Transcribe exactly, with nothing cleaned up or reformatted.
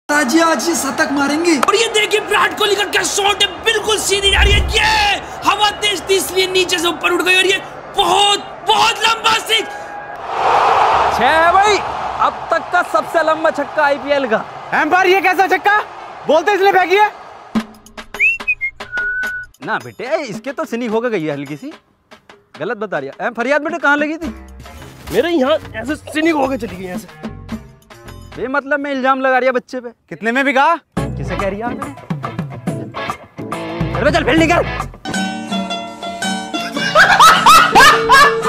आज आज शतक मारेंगे। और ये देखिए विराट कोहली का क्या शॉट है, बिल्कुल सीधी जा रही है, ये हवा तेज थी इसलिए नीचे से ऊपर उठ गई और ये बहुत बहुत लंबा सिक्स। छह भाई, अब तक का सबसे लंबा छक्का आईपीएल का। एम्पायर ये कैसा छक्का? बोलते इसलिए फेंकी है ना बेटे, इसके तो स्निक होकर गई है हल्की सी, गलत बता रही है। फरियाद बेटे कहाँ लगी थी? मेरे यहाँ ऐसे स्निक होकर चली गई ऐसे। ये मतलब मैं इल्जाम लगा रही है बच्चे पे। कितने में बिका? किसे कह रही है? चल चल फील्डिंग कर।